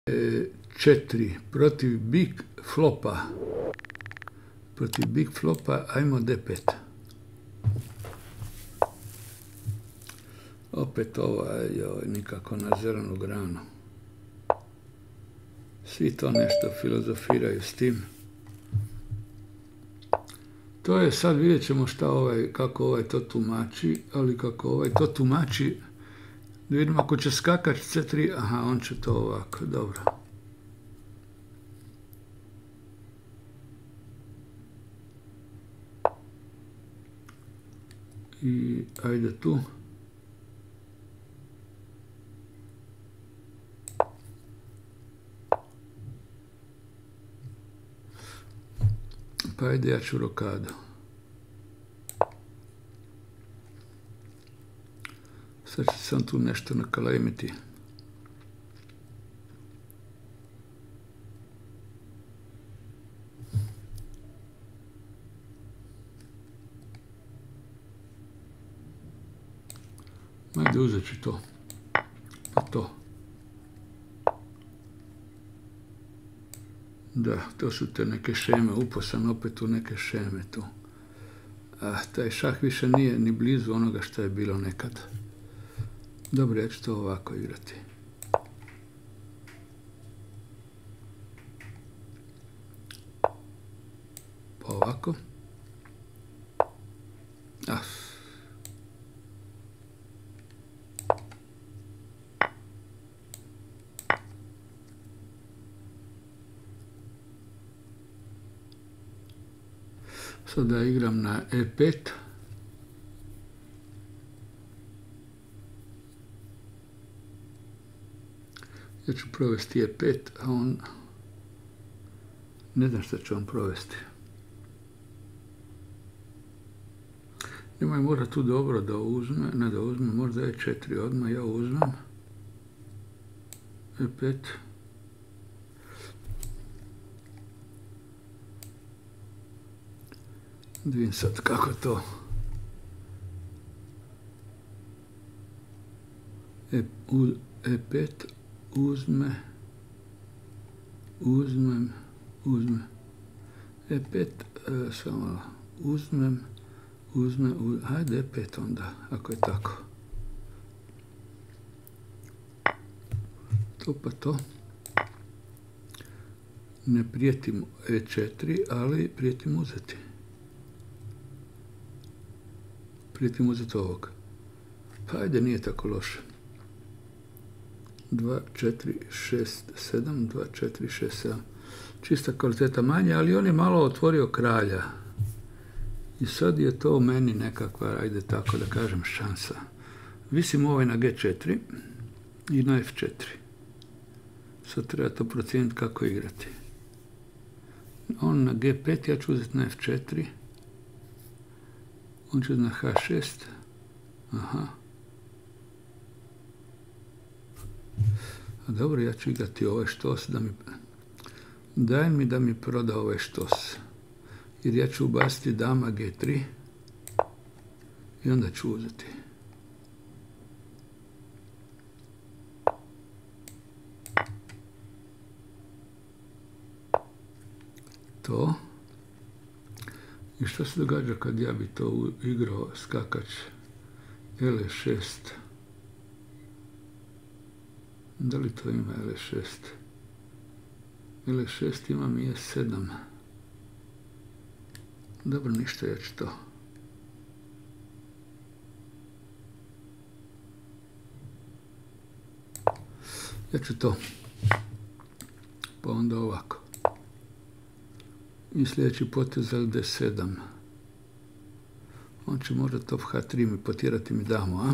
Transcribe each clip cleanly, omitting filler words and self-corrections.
4 protiv big flopa. Protiv big flopa ajmo d5. Opet nikako na zelenu granu. Svi to nešto filozofiraju s tim. To je, sad vidjet ćemo kako ovaj to tumači, ali kako ovaj to tumači, da vidimo ako će skakač c3, aha, on će to ovako, dobro. I ajde tu. Pa ajde, ja ću rokadu. Sad ću sam tu nešto nakalemiti. Ajde, uzet ću to. Pa to. Da, to su te neke šeme, upao sam opet u neke šeme tu. Taj šah više nije ni blizu onoga što je bilo nekad. Dobro, ja ću to ovako igrati. Pa ovako. Sada igram na e5. Ja ću provesti e5, a on ne znam šta će on provesti. Ima je možda tu dobro da uzme, ne da uzme, možda e4 odmah, ja uzmem. e5. Da vidim sad kako to. E5, uzme. E5, samo uzmem, hajde E5 onda, ako je tako. To pa to. Ne prijetim E4, ali prijetim uzeti. Prijetim uzeti ovog. Pa ajde, nije tako loše. 2, 4, 6, 7, 2, 4, 6, 7. Čista kvaliteta manje, ali on je malo otvorio kralja. I sad je to meni nekakva, ajde tako da kažem, šansa. Visim ovaj na G4 i na F4. Sad treba to procijeniti kako igrati. On na G5, ja ću uzeti na F4. On će na H6. Aha. A dobro, ja ću igrati ovaj štos da mi... Daj mi da mi proda ovaj štos. Jer ja ću ubaciti dama G3. I onda ću uzeti. To. I što se događa kad ja bi to igrao skakač L6? Da li to ima L6? L6 imam i E7. Dobro, ništa, ja ću to. Ja ću to. Pa onda ovako. I sljedeći potez LD7. On će možda top H3 mi potjerati mi damu, a?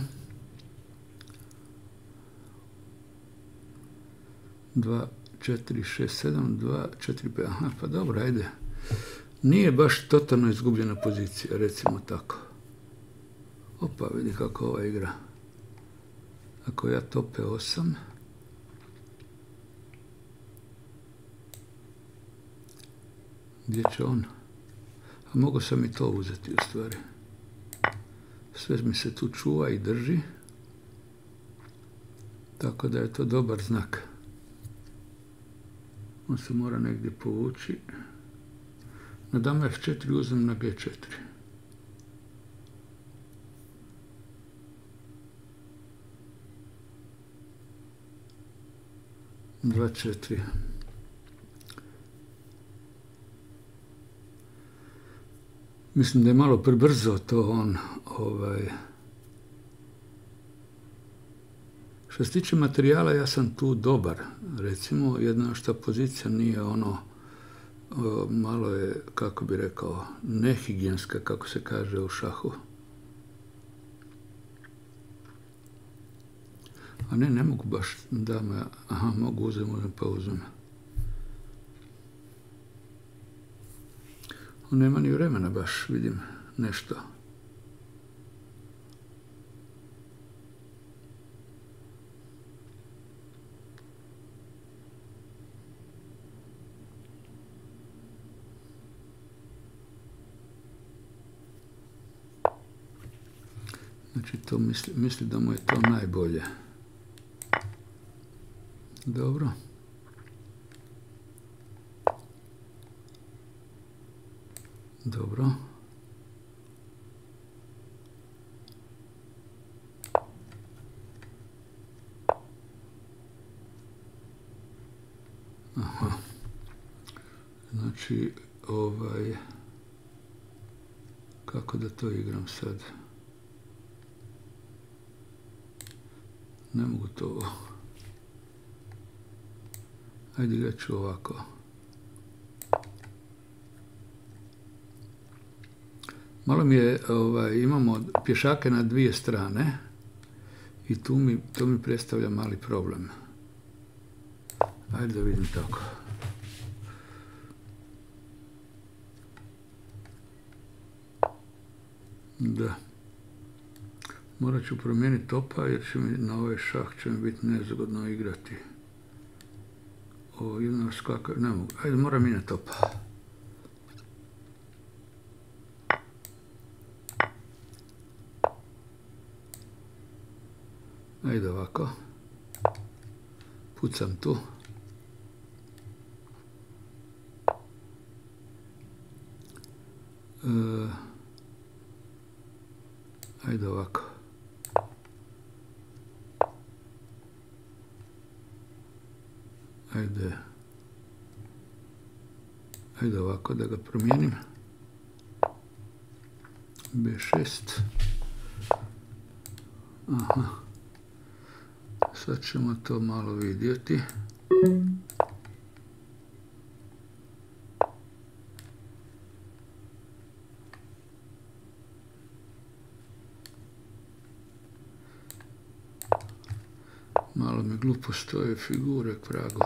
2, 4, 6, 7, 2, 4, 5, aha, pa dobro, ajde. Nije baš totalno izgubljena pozicija, recimo tako. Opa, vidi kako ova igra. Ako ja top E8, gdje će on? A mogu sam i to uzeti u stvari. Sve mi se tu čuva i drži. Tako da je to dobar znak. On se mora negdje povući. Na dama F4 uzmem na G4. 2-4. Mislim da je malo prebrzo to on. Što se tiče materijala, ja sam tu dobar. Recimo, jedna što pozicija nije malo je, kako bi rekao, nehigijenska, kako se kaže u šahu. A ne mogu baš dame, mogu uzem pa uzem. On nema ni vremena baš, vidim, nešto. Znači, to misli da mu je to najbolje. Dobro. Dobro. Aha. Znači, kako da to igram sad? Ne mogu to. Ajde, igrat ću ovako. Malo mi je, imamo pješake na dvije strane i to mi predstavlja mali problem. Ajde da vidim tako. Da. Morat ću promijeniti topa jer će mi na ovaj šah će mi biti nezgodno igrati. Ovo jedno skaka, ne mogu. Ajde, moram mijenjati topa. Ajde ovako. Pucam tu. Ajde ovako. Ajde ovako da ga promijenim. B6. Aha. Sad ćemo to malo vidjeti. Malo mi glupo stoje figure k vragu.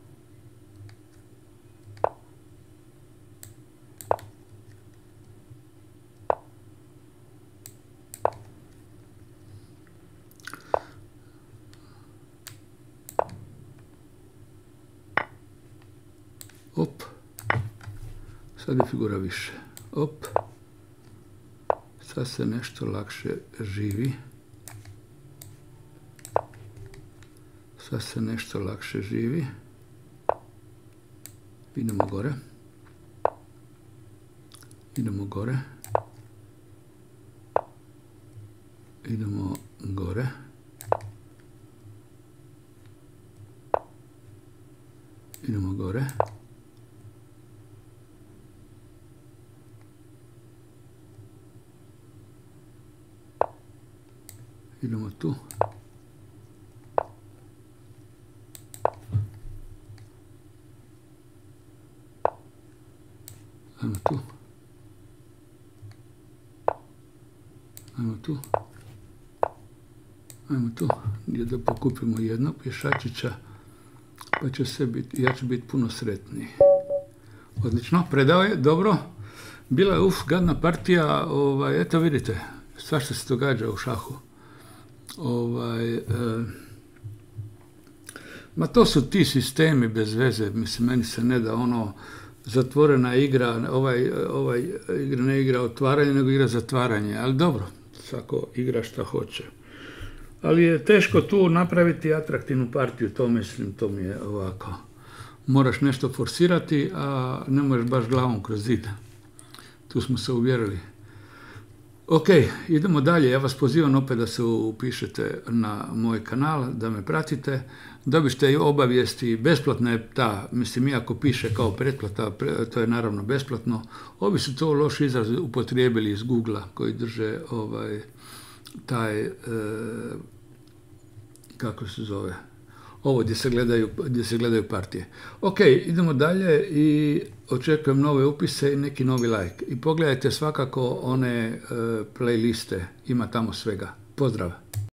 Op. Sad je figura više. Op. Sad se nešto lakše živi. Sad se nešto lakše živi. Idemo gore. Idemo gore. Idemo gore. Idemo gore. Idemo tu. Ajmo tu. Ajmo tu. Ajmo tu. Da pokupimo jednog pješačića, pa će sve biti, ja ću biti puno sretniji. Odlično, predao je, dobro. Bila je gadna partija, eto vidite, svašta se događa u šahu. Ma to su ti sistemi bez veze, mislim, meni se ne da zatvorena igra, igra ne igra otvaranje, nego igra zatvaranje, ali dobro, svako igra šta hoće. Ali je teško tu napraviti atraktivnu partiju, to mislim, to mi je ovako. moraš nešto forsirati, a ne možeš baš glavom kroz zid. Tu smo se uvjerili. Ok, idemo dalje. Ja vas pozivam opet da se upišete na moj kanal, da me pratite. Dobište i obavijesti, besplatna je ta, mislim, iako piše kao pretplata, to je naravno besplatno. Ovi su to loš izraz upotrijebili iz Google-a koji drže taj, kako se zove, ovo gdje se gledaju partije. Ok, idemo dalje i očekujem nove upise i neki novi like. I pogledajte svakako one playliste, ima tamo svega. Pozdrav!